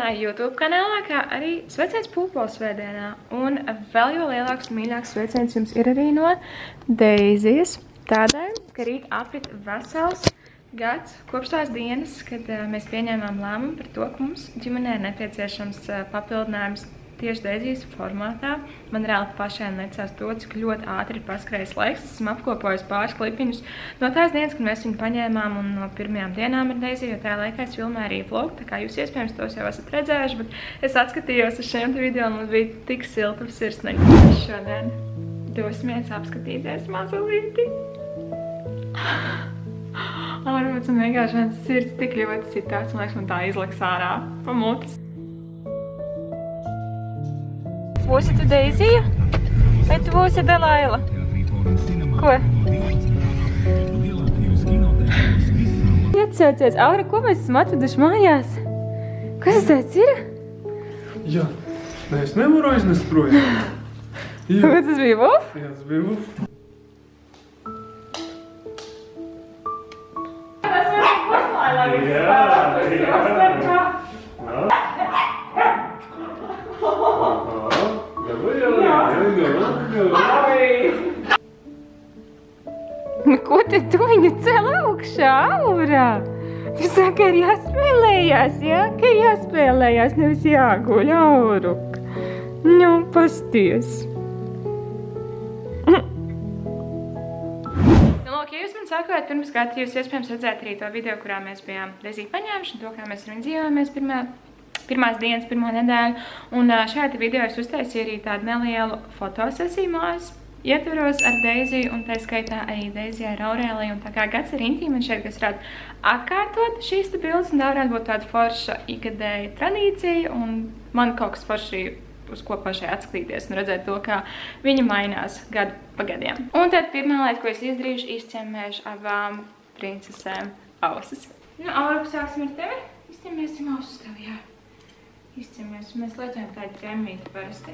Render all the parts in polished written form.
manā YouTube kanālā, kā arī sveiciens Pūpoles svētdienā. Un vēl jo lielāks, mīļāks sveiciens jums ir arī no Deizijas. Tādēļ, ka rīt aprit vesels gads kopš tās dienas, kad mēs pieņēmām lēmumu par to, ka mums ģimenē ir nepieciešams papildinājums tieši Deizijas formātā. Man reāli pašai necās to, cik ļoti ātri ir paskrējis laiks. Esmu apkopojis pāris klipiņus no tās dienas, kad mēs viņu paņēmām, un no pirmajām dienām ar Deiziju, jo tajā laikā es filmēju arī vlogu, tā kā jūs iespējams tos jau esat redzējuši, bet es atskatījos uz šiem video, un man bija tik silta sirsniņa. Šodien dosimies apskatīties mazulīti. Varbūt man vienkārši viens sirds tik ļoti sitās, man liekas, man tā izliks ārā pa mutes. Būsi tu Deizija? Vai tu būsi Delaila? Ko? Atcaucies, Aura, ko mēs esam atveduši mājās? Kas tas tāds ir? Jā, es nevaru aiznest projām. Ko tas bija Vuf? Jā, tas bija Vuf. Ko te tu viņu cel augšā, Aura? Tu saki, ka ir jāspēlējās, jā? Ka ir jāspēlējās, nevis jāguļ, Auruk. Nu, pasties. Lūk, ja jūs man sakojat pirms gada, jūs iespējams redzēt arī to video, kurā mēs bijām Deiziju paņēmuši, un to, kā mēs ar viņu dzīvojamies pirmās dienas, pirmo nedēļu. Un šajā video es uztaisīju arī tādu nelielu fotosesiju mājas ietveros ar Deiziju, un tā skaitā arī Deizijā ar Aurēliju. Un tā kā gads ir intīmi, un šeit, kas varētu atkārtot šīs bildes, un tā varētu būt tāda forša ikgadēja tradīcija, un man kaut kas forši uz ko pašai atskatīties un redzēt to, kā viņa mainās gadu pa gadiem. Un tad pirmā lieta, ko es izdarīšu, izcemēšu abām princesēm ausis. Nu, Aura, sāksim ar tevi. Izcemēsim ausis tev, jā. Izcemēs. Mēs liecojam tādu ķemmīti parasti.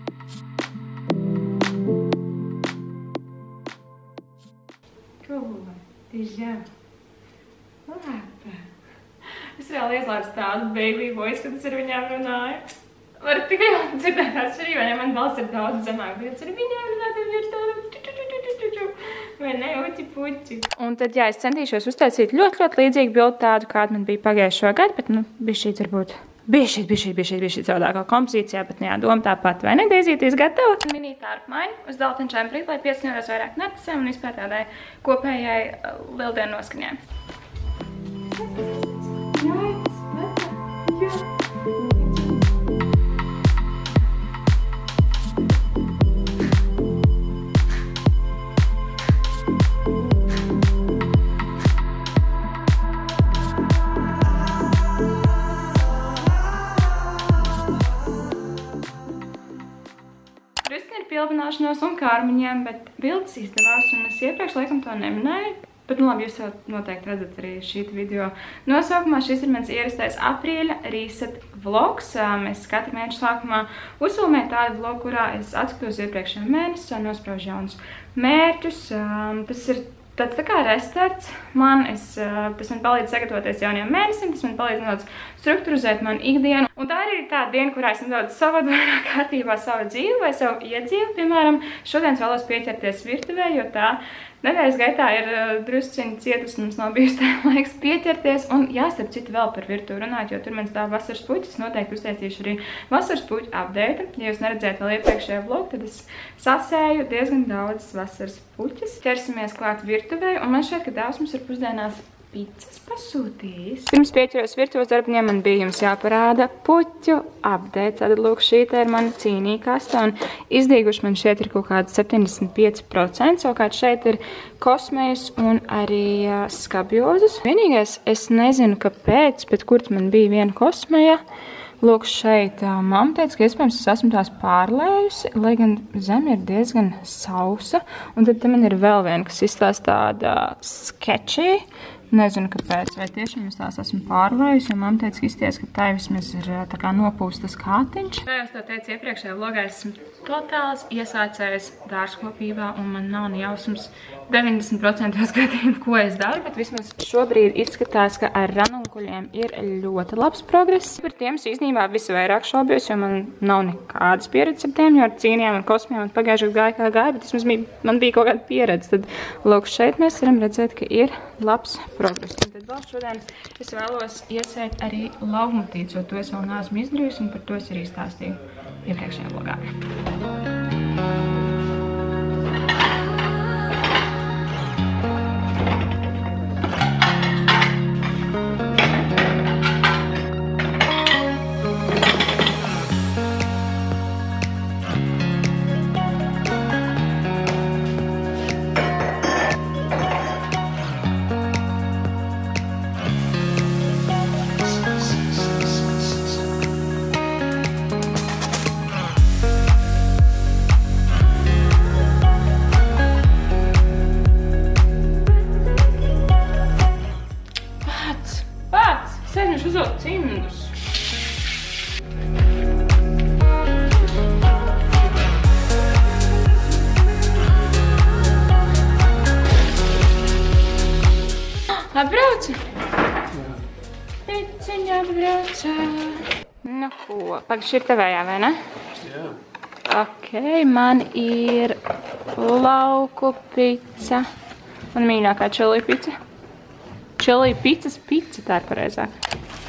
Ko? Tiešām. Labi. Es reāli ieslēdzu tādu baby voice, kad es ar viņām runāju. Varu tikai dzirdēt atšķirību, vai ne? Man balss ir daudz zemāk, bet es ar viņām runāju, ir tādu vai ne, uķi puķi. Un tad, jā, es centīšos uztaisīt ļoti līdzīgu bildi tādu, kāda man bija pagājušo gadu, bet, nu, bišķīt varbūt bišķīt savādākā kompozīcijā, bet jā, doma tāpat, vai ne, Deizīties gatava? Mini tārpmaiņu uz daltenčām brīd, lai piesņoros vairāk narcisēm un vispār tādai kopējai lieldienu noskaņai. Pilvināšanos un kārmiņiem, bet bildes izdevās, un es iepriekš laikam to neminēju, bet, nu labi, jūs jau noteikti redzat arī šī video nosaukumā. Šis ir mans ierastais aprīļa reset vlogs. Mēs katru mēnešu sākumā uzfilmēju tādu vlogu, kurā es atskatos iepriekšējā mēnesī, nospraužu jaunus mērķus. Tas ir tāds tā kā restarts man, tas man palīdz sagatavoties jaunajam mēnesim, tas man palīdz nedaudz strukturizēt manu ikdienu. Un tā ir tāda diena, kurā es nedaudz savadu vairāk kārtībā savu dzīvi vai savu iedzīvi. Piemēram, šodien vēlos pieķerties virtuvē, jo tā nedēļas gaitā ir drusciņi cietus, mums nav bijusi tā laiks pieķerties. Un jāstarp citu vēl par virtuvi runāt, jo tur man stāv vasaras puķis. Noteikti uztaisīšu arī vasaras puķu update. Ja jūs neredzējat vēl iepriekšējā vlogu, tad es sasēju diezgan daudz vasaras puķis. Ķersimies klāt virtuvē, un man šķiet, ka dēls mums ir pusdienās pizzas pasūtījis. Pirms pieķeros virtuves darbiņiem man bija jums jāparāda puķu update. Tad, lūk, šī te ir mana cīnīkasta, un izdīguši man šeit ir kaut kāds 75%, savukārt šeit ir kosmejus un arī skabjozes. Vienīgais, es nezinu, kāpēc, bet kur man bija viena kosmeja. Lūk, šeit mamma teica, ka iespējams es esmu tās pārlējusi, lai gan zeme ir diezgan sausa. Un tad te man ir vēl viena, kas izstās tāda sketchy. Nezinu, kāpēc, vai tiešām es tās esmu pārvējusi, jo mamma teica, ka izties, ka tai vismaz ir tā kā nopūstas kātiņš. Kā es to teicu iepriekšējā vlogā, esmu totāls iesācējis dārzkopībā, un man nav ne jausmas 90% gadījumu, ko es daru, bet vismaz šobrīd izskatās, ka ar ranunkuļiem ir ļoti labs progress. Par tiem es īstenībā visvairāk šaubījos, jo man nav nekādas pieredzes ar tiem, jo ar cīnījām un kosmiem man pagājušajā gāja kā gāja, bet vismaz man bija kaut kāda pieredze. Tad, lūk, šeit mēs varam redzēt, ka ir labs progress. Un tad vēl šodien es vēlos iesēt arī lauvmutītes, jo to es vēl neesmu izdarījusi, un par to es arī stāstīju iepriekšējā vlogā. Uzot cimdus. Atbrauca? Piciņa atbrauca. Nu ko, pagaid, šī ir tevējā, vai ne? Jā. Ok, man ir lauku pica. Man mīļākā čili pica. Čili picas pica, tā ir pareizāk.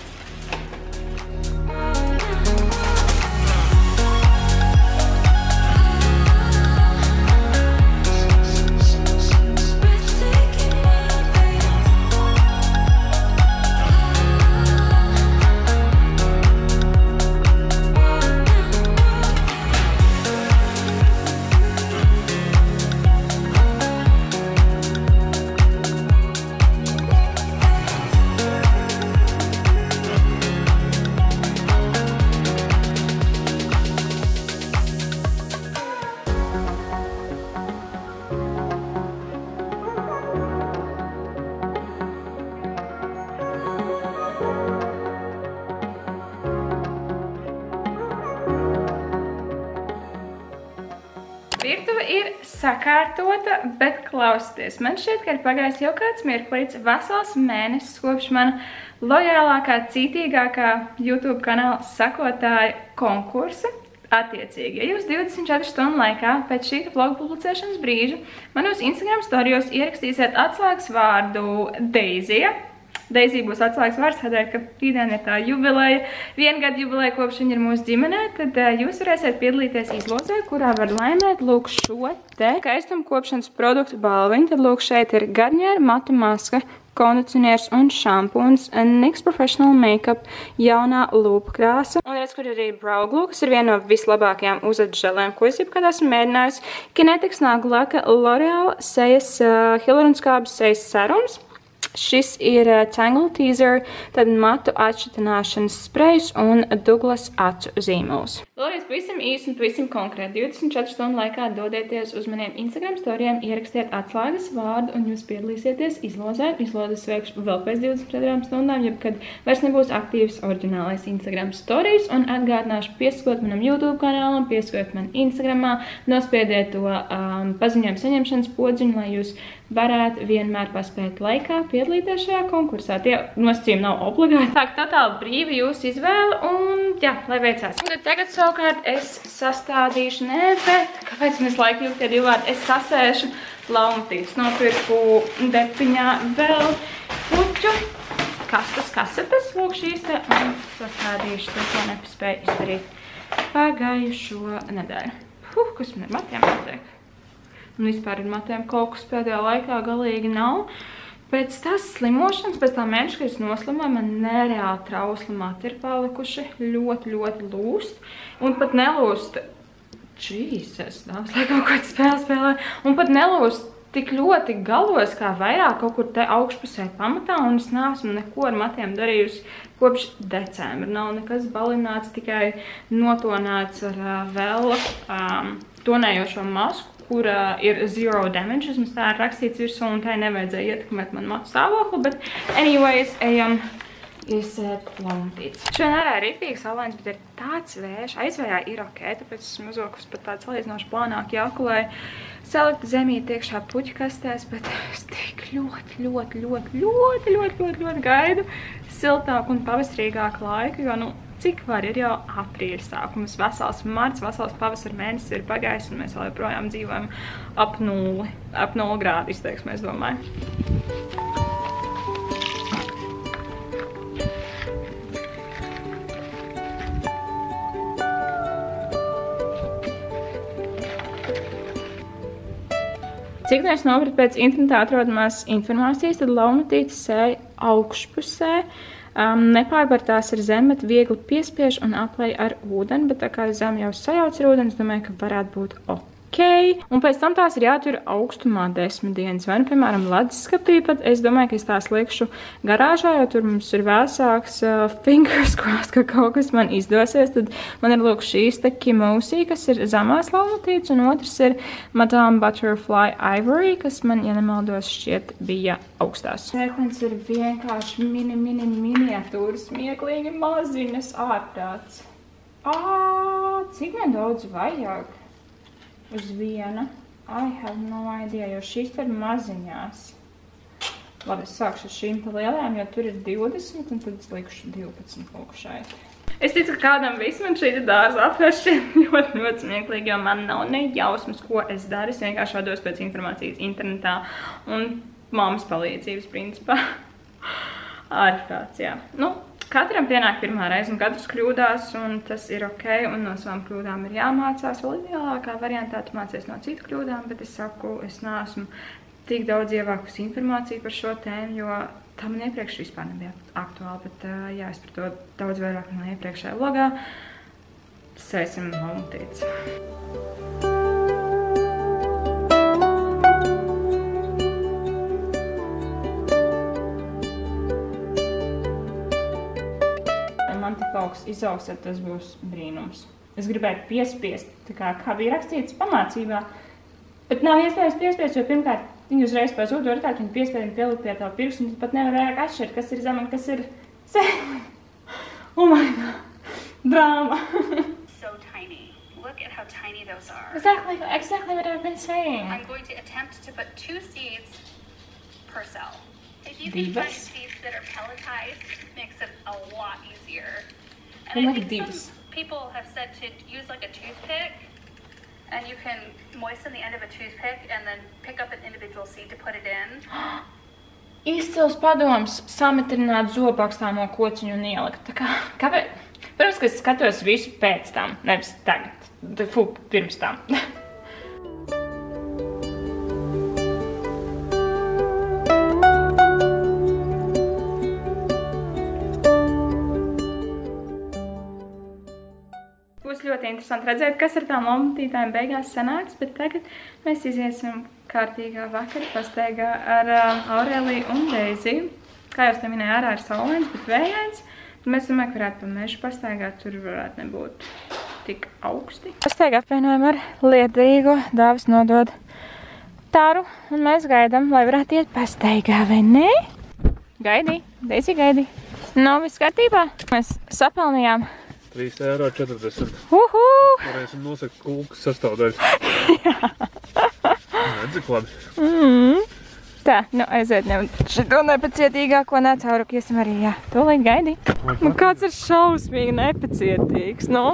Virtuve ir sakārtota, bet klausieties, man šķiet, ka ir pagājis jau kāds mirklīts, vesels mēnesis kopš mana lojālākā, cītīgākā YouTube kanāla sakotāja konkursa. Attiecīgi, ja jūs 24 stundu laikā pēc šī vloga publicēšanas brīža manos Instagram storijos ierakstīsiet atslēgas vārdu Deizija. Deizija būs atslēgas vārds, tādēļ, ka rītdien ir tā jubileja, 1 gadu jubileja, kopš viņa ir mūsu ģimenē, tad jūs varēsiet piedalīties izlozē, kurā var laimēt, lūk, šo te skaistuma kopšanas produktu balviņu. Tad, lūk, šeit ir Garnier matu maska, kondicionieris un šampūns, NYX Professional Makeup jaunā lūpu krāsa. Un redz, kur ir arī Brow Glue, kas ir viena no vislabākajām uzadu želēm, ko es jebkad esmu mēģinājusi. Kinetics nāgu laka L'Oreal sejas hialuronskābes sejas serums. Šis ir Tangle Teaser, tad matu atšķitināšanas sprejs un Douglas acu zīmols. Vēlreiz pavisam īsi un pavisam konkrēti. 24 stundu laikā dodieties uz maniem Instagram storijiem, ierakstiet atslēgas vārdu un jūs piedalīsieties izlozē. Izlozes veikšu vēl pēc 24 stundām, jebkad vairs nebūs aktīvs oriģinālais Instagram storijs. Un atgādināšu pieskot manam YouTube kanālam, pieskot man Instagramā, nospiediet to paziņojumu saņemšanas podziņu, lai jūs varētu vienmēr paspēt laikā piedalīties šajā konkursā. Tie nosacījumi nav obligāti. Tā, totāli brīva jūsu izvēle un jā, lai veicās. Un tagad savukārt es sastādīšu, kāpēc mēs laiku ilgi tie divi vārdi, es sasēšu laumutīs. Nopirku depiņā vēl puķu kasetes, lūk šīs te, un sastādīšu to, ko nepaspēju izdarīt pagājušo nedēļu. Kas man ar matiem notiek? Un vispār ar matiem kaut kas pēdējā laikā galīgi nav. Pēc tās slimošanas, pēc tā mēneša, kad es noslimoju, man nereāli trausli mati ir palikuši, ļoti lūst. Un pat nelūst, Jesus, dāmas, lai kaut kāds spēlē. Un pat nelūst tik ļoti galos, kā vairāk kaut kur te augšpusē pamatā, un es neesmu neko ar matiem darījusi kopš decembra. Nav nekas balināts, tikai notonāts ar vēl tonējošo masku. kur ir zero damage, mums tā ir rakstīts virsū, un tai nevajadzēja ietekmēt man matu stāvokli, bet anyways, ejam iesēt plaumatītes. Šodien ārā ir rītīgs saulains, bet ir tāds vējš, aizvējā ir ok, tāpēc esmu uzvilkus pat tāds salīdzinoši plānāk jauku, lai saliktu zemīt iekšā puķikastēs, bet es tik ļoti gaidu siltāku un pavasarīgāku laiku, jo, nu, cik var ir jau aprīļa sākums, vesels marts, vesels pavasara mēnesis ir pagājis, un mēs vēl joprojām dzīvojam ap 0 grādu izteiksmē, es domāju. Cik mēs noprat pēc internetā atrodamās informācijas, tad laumatītes sēja augšpusē, nepārbartās ar zemi, bet viegli piespiež un aplej ar ūdeni, bet tā kā zemi jau sajauc ar ūdeni, es domāju, ka varētu būt ok. Un pēc tam tās ir jātur augstumā 10 dienas, vai nu, piemēram, leduskapī, pat es domāju, ka es tās liekšu garāžā, jo tur mums ir vēsāks fingers crossed, ka kaut kas man izdosies, tad man ir lūk šīs te Kimosī, kas ir zemās laumatītes, un otrs ir Madame Butterfly Ivory, kas man, ja nemaldos, šķiet bija augstās. Sēkliņas ir vienkārši miniatūras, smieklīgi maziņas ārprāts. Cik nedaudz vajag? Uz viena. I have no idea, jo šīs ir maziņās. Labi, es sākšu ar šīm pa lielajām, jo tur ir 20, un tad es likšu 12 lūk šeit. Es ticu, ka kādam vismaz šī dārza apvērš ļoti smieklīgi, jo man nav ne jausmas, ko es daru. Es vienkārši vados pēc informācijas internetā un mammas palīdzības principā. Ārprāts, jā. Nu, katram pienāk pirmā reize, un katrs kļūdās, un tas ir ok, un no savām kļūdām ir jāmācās. Vēl ideālākā variantā tu mācies no citu kļūdām, bet es saku, es neesmu tik daudz ievākusi informāciju par šo tēmu, jo tā man iepriekš vispār nebija aktuāli, bet jā, es par to daudz vairāk no iepriekšējā vlogā. Sēsim laumatītes. Man tik augsts izaugs, tad tas būs brīnums. Es gribētu piespiest, tā kā bija rakstīts pamācībā, bet nav iespējams piespiest, jo pirmkārt viņi uzreiz pēc otru, otrkārt viņi piespēj un pielikt pie tā pirkstu, un pat nevar vairāk atšķirt, kas ir zem un kas ir zem. Oh my god, drāma. So tiny. Look at how tiny those are. Exactly what I've been saying. I'm going to attempt to put 2 seeds per cell. If you can find seeds that are pelletized, it makes it a lot easier. And I think some people have said to use like a toothpick, and you can moisten the end of a toothpick and then pick up an individual seed to put it in. Izcils padoms sametrināt zobakstāmo kociņu un ielikt. Tā kā, kāpēc? Pirms, ka es skatos visu pēc tam, nevis tagad. Pirms tam. Būs ļoti interesanti redzēt, kas ar tām laumatītēm beigās sanāks, bet tagad mēs iziesim kārtīgā vakara pastaigā ar Aureliju un Deiziju. Kā jau es te minēju, ārā ir saulains, bet vējains. Mēs domāju, ka varētu pa mežu pastaigāt, tur varētu nebūt tik augsti. Pastaigā apvienojam ar liederīgo dāvis nodod Taru, un mēs gaidām, lai varētu iet pastaigā, vai ne? Gaidī, Deizija gaidī. Nav viss kārtībā. Mēs sapelnījām 3,40 €. Varēsim nosakt kulkas sastāvdaļas. Jā. Redzi, labi. Tā, nu aiziet šito nepacietīgāko necauruku, iesim arī, jā. Tūlīt gaidi. Nu kāds ir šausmīgi nepacietīgs, nu?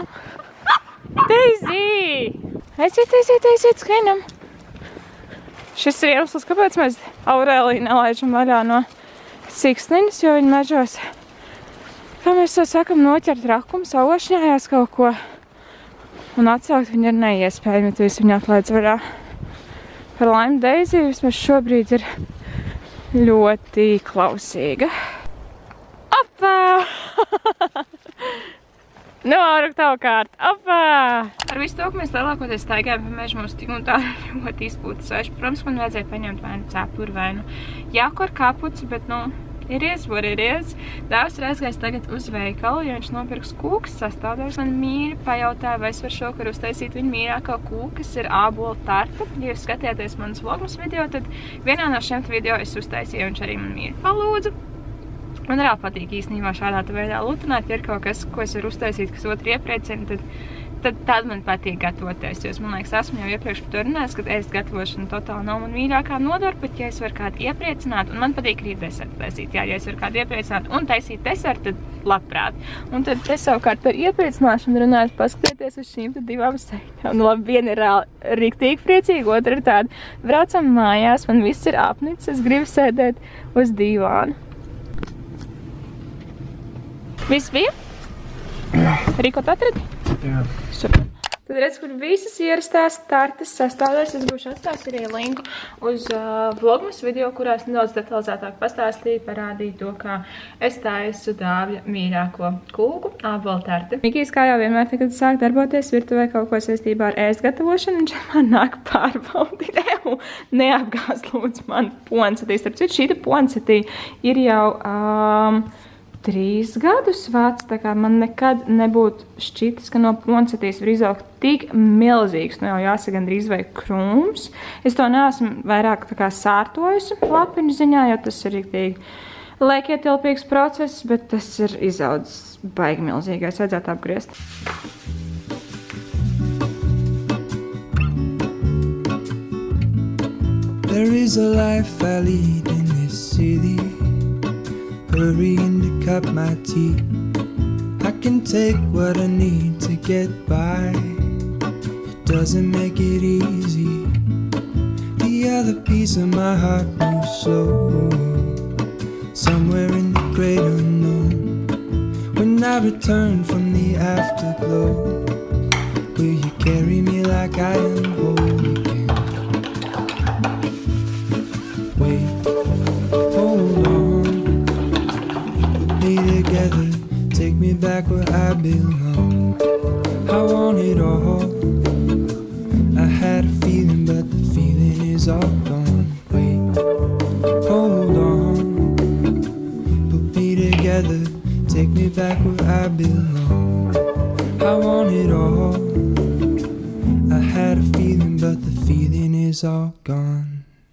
Deizī! Aiziet, skrienam. Šis ir iemesls, kāpēc mēs Aureliju nelaižam vaļā no siksniņas, jo viņi mežos, kā mēs to sakam, noķert rakumu, saulošņājās kaut ko. Un atsaukt viņu ir neiespējami, ja tu visu viņu atlaidz vaļā. Par laimi Deizija vismaz šobrīd ir ļoti klausīga. Apā! Nu, Auruk, tavu kārt. Apā! Ar visu to, ka mēs lielākoties staigājam pa mežu, mums tik un tā ļoti izpūta sveši. Protams, man vajadzēja paņemt vai nu cepuri vai nu jāku ar kapuci, bet, nu, It is what it is. Dāvs ir aizgājis tagad uz veikalu, jo viņš nopirks kūkas sastādājus. Man mīri pajautāja, vai es varu šokar uztaisīt viņu mīļāko kūku, kas ir ābolu tarta. Ja jūs skatījāties manas vlogmas video, tad vienā no šiem video es uztaisīju, viņš arī man mīri palūdzu. Man arī patīk īstenībā šādā veidā lutināt, ja ir kaut kas, ko es varu uztaisīt, kas otru iepriecina, tad man patīk gatavoties, jo es, man liekas, esmu jau iepriekš par to runājis, ka ēst gatavošana totāli nav man mīļākā nodara, bet ja es varu kādu iepriecināt, un man patīk arī desertu taisīt, jā, ja es varu kādu iepriecināt un taisīt desertu, tad labprāt. Un tad te savukārt par iepriecināšanu runājot, paskatieties uz šīm tad divām sēņām. Nu labi, viena ir riktīgi priecīga, otra ir tāda, braucam mājās, man viss ir apnicis, es gribu sēdēt uz divānu. Viss bija? Jā. Rīkot atradi? Jā. Super. Tad redz, kur visas ierastās tartas sastādēs. Es būšu atstās arī linku uz vlogmas video, kurās nedaudz detalizētāk pastāstīju, parādīju to, kā es taisu Dāvja mīļāko kūku ābolu tarti. Mikijs, kā jau vienmēr tagad sāk darboties virtuvē kaut ko saistībā ar ēst gatavošanu, viņš man nāk pārbaudīt. Neapgāz lūdzu man poncetī. Starp citu, šīta poncetī ir jau 3 gadus vecs, tā kā man nekad nebūtu šķitis, ka no poncetīs var izaugt tik milzīgs, nu jau jāsaka gandrīz vai krūms. Es to neesmu vairāk tā kā sārtojusi lapiņu ziņā, jo tas ir riktīgi laikietilpīgs process, bet tas ir izaudzis baigi milzīgais, vajadzētu apgriezt. There is a life I lead in this city, hurrying to cut my teeth. I can take what I need to get by. It doesn't make it easy. The other piece of my heart moves slow, somewhere in the great unknown. When I return from the afterglow, will you carry me like I am whole again? Wait, hold on, together, take me back where I belong. I want it all. I had a feeling, but the feeling is all gone. Wait, hold on, put me together, take me back where I belong. I want it all. I had a feeling, but the feeling is all gone.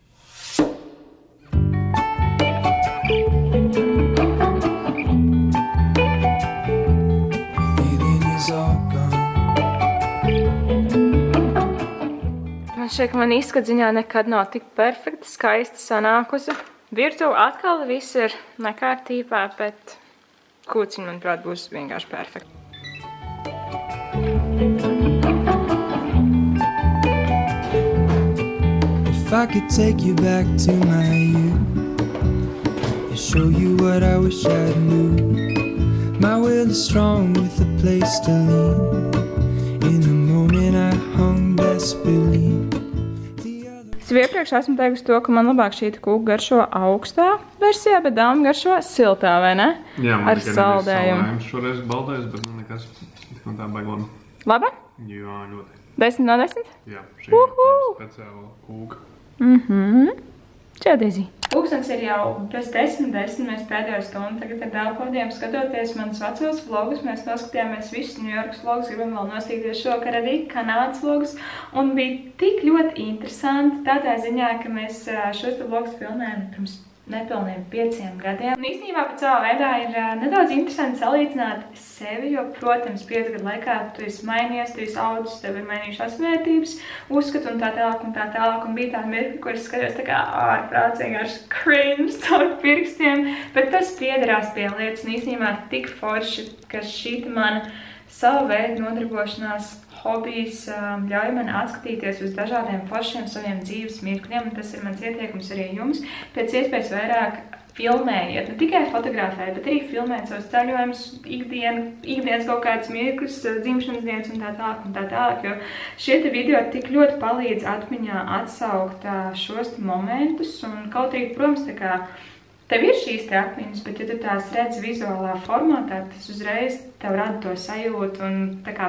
Šeit man izskatziņā nekad nav tik perfekti, skaisti sanākusi. Virtuve atkal viss ir nekārtībā, bet kūciņa, manuprāt, būs vienkārši perfekti. If I could take you back to my youth and show you what I wish I knew, my will is strong with a place to lean. In the moment I hung desperately. Es iepriekš esmu teikusi to, ka man labāk šī kūka garšo augstā versijā, bet Dāma garšo siltā, vai ne? Jā, man ar saldējumu. Šoreiz baldējis, bet man nekas tā baigi labi. Labi? Jā, ļoti. 10 no 10? Jā, šī ir tā speciāla kūka. Čau, Dezi. Pūkstens ir jau bez 10, mēs pēdējo stundu tagad ar Dāvpavadiem skatoties manas vecos vlogus. Mēs noskatījāmies visus Ņujorkas vlogus, gribam vēl nostīties šokar arī Kanādas vlogus. Un bija tik ļoti interesanti tādā ziņā, ka mēs šos vlogus filmējam pirms nepilniem 5 gadiem. Un īstenībā pēc savā veidā ir nedaudz interesanti salīdzināt sevi, jo, protams, 5 gadu laikā tu esi mainījies, tu esi audzis, tev ir mainījušās vērtības, uzskatu un tā tālāk un tā tālāk. Un bija tāda mirkļa, kur es skatījos tā kā ārprātīgi ar cringe caur pirkstiem, bet tas piederās pie lietas un īstenībā tik forši, ka šī mana sava veida nodarbošanās hobijs ļauj man atskatīties uz dažādiem foršiem saviem dzīves mirkļiem, un tas ir mans ieteikums arī jums. Pēc iespējas vairāk filmējiet, ne tikai fotografēt, bet arī filmēt savus ceļojumus, ikdienas kaut kādas mirkļus, dzimšanas dienas un tā tālāk, jo šie te video tik ļoti palīdz atmiņā atsaukt šos momentus, un kaut arī, protams, tā kā tev ir šīs te atmiņas, bet ja tu tās redz vizuālā formātā, tas uzreiz tev rada to sajūtu un tā kā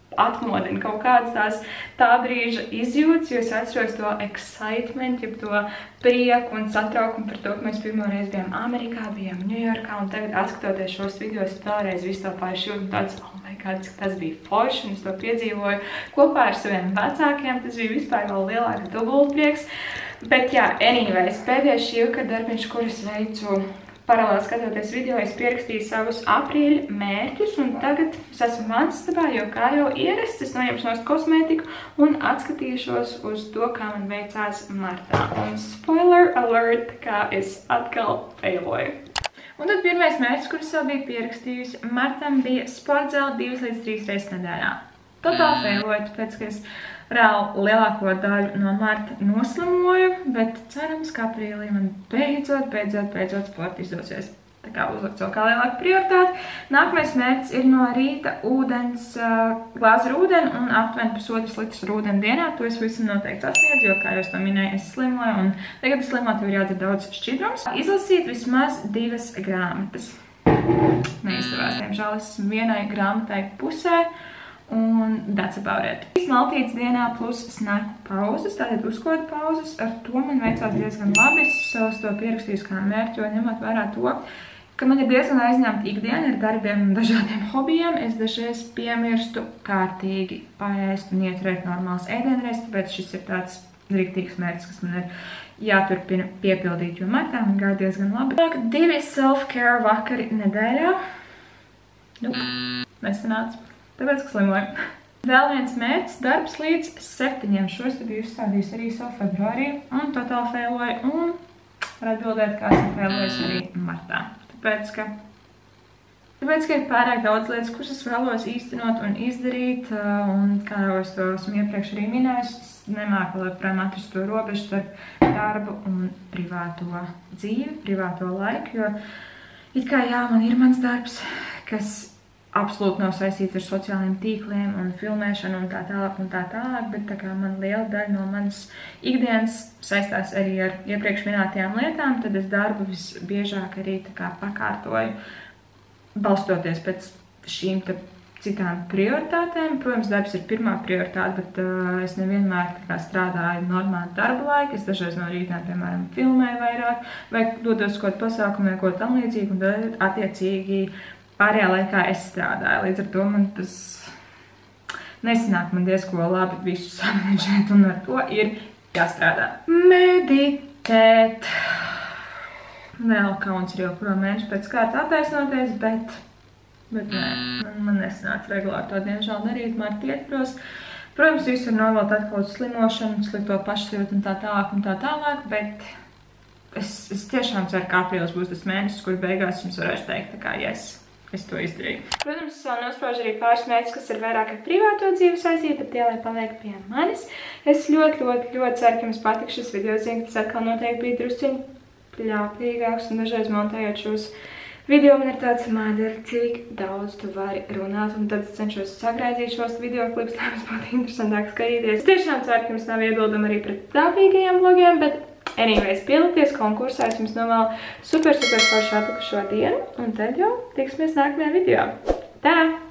atmodina kaut kādas tā brīža izjūtas, jo es atceros to excitement, jeb to prieku un satraukumu par to, ka mēs pirmoreiz bijām Amerikā, bijām Ņujorkā, un tagad atskatoties šos videos, vēlreiz visu to pārši jūt, un tāds, oh my god, cik tas bija forši, un es to piedzīvoju kopā ar saviem vecākiem, tas bija vispār vēl lielāka dubultprieks. Bet jā, anyways, pēdējais šī vakar darbiņš, kurus veicu paralēli skatoties video, es pierakstīju savus aprīļa mērķus, un tagad es esmu mācastabā, jo kā jau ierasts, es noņemšu nost kosmētiku un atskatīšos uz to, kā man veicās martā. Un spoiler alert, kā es atkal failoju. Un tad pirmais mērķis, kurus vēl biju pierakstījusi, martam bija sportzāle 2 līdz 3 reizes nedēļā. Totāli failoju, tāpēc, ka es reāli lielāko daļu no marta noslimoju, bet cerams, ka aprīlī man beidzot sporta izdosies. Tā kā uzlikt savu kā lielāku prioritāti. Nākamais mērķis ir no rīta ūdens, glāzi ar ūdeni un aptuveni 1,5 litrs ar ūdeni dienā. To es visam noteikti sasniedzu, jo, kā jau es to minēju, es slimoju, un tagad es slimoju, tev ir jādzer daudz šķidrums. Izlasīt vismaz 2 grāmatas. Neizdevās, diemžēl esmu vienai grāmatai pusē. Un that's about it. 3 maltītes dienā plus snaku pauzes, tātad uzkodu pauzes. Ar to man veicās diezgan labi. Es savus to pierakstīju kā mērķi, jo ņemot vērā to, ka man ir diezgan aizņemta ikdiena ar darbiem un dažādiem hobijiem. Es dažreiz piemirstu kārtīgi paēst un ieturēt normāls ēdienreiz, tāpēc šis ir tāds riktīgs mērķis, kas man ir jāturpina piepildīt, jo martā man gāja diezgan labi. 2 self-care vakari nedēļā. Nesanāca. Tāpēc, ka slimoju. Vēl viens mērķis, darbs līdz 7. Šos te biju uzstādījis arī savu februārī un totāli failoju un var atbildēt, kā esmu failojis arī martā. Tāpēc, ka ir pārāk daudz lietas, kuras es vēlos īstenot un izdarīt, un kā jau es to esmu iepriekš arī minējis, es nemāku vēl joprojām atrast to robežu starp darbu un privāto dzīvi, privāto laiku, jo it kā jā, man ir mans darbs, kas absolūti nav saistīts ar sociālajiem tīkliem un filmēšanu un tā tālāk, bet tā kā man liela daļa no manas ikdienas saistās arī ar iepriekš minētajām lietām, tad es darbu visbiežāk arī tā kā pakārtoju, balstoties pēc šīm citām prioritātēm. Protams, darbs ir pirmā prioritāte, bet es nevienmēr tā kā strādāju normāli darba laiku. Es dažreiz no rītiem, piemēram, filmēju vairāk, vai dodos kaut pasākumiem, ko tam līdzīgi, un tad attiecīgi pārējā laikā es strādāju, līdz ar to man tas nesanāk man diezko labi visu samanģēt, un ar to ir jāstrādā. Meditēt. Vēl kauns ir jau kuro mēnešu pēc kārtas attaisnoties, bet nē, man nesanāca regulāri to diemžēl darīt, marta ietvaros. Protams, visu var novelt atkal uz slimošanu, slikto pašsajūtu un tā tālāk, bet es tiešām ceru, ka aprīlis būs tas mēnesis, kur beigās jums varēšu teikt, tā kā yes. Es to izdarīju. Protams, es vēl nospraužu arī pāris mērķus, kas ir vairāk ar privāto dzīvi saistīti, bet tie, lai paliek pie manis. Es ļoti ceru, ka jums patika šis video. Zinu, ka tas atkal noteikti bija drusciņi pļāpīgāks, un dažreiz montējot šos video man ir tāds māderi, cik daudz tu vari runāt, un tad es cenšos sagraizīt šos video klipus, lai mums būtu interesantāk skatīties. Es tiešām ceru, ka jums nav iebildumi arī pret pļāpīgajiem vlogiem, bet anyways, piedalīties konkursā, es jums novēlu super forši atlikušo dienu, un tad jau tiksimies nākamajā video. Tā!